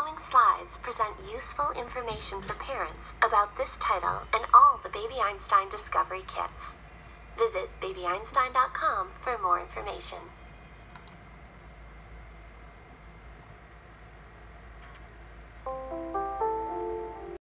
following slides present useful information for parents about this title and all the Baby Einstein Discovery Kits. Visit babyeinstein.com for more information.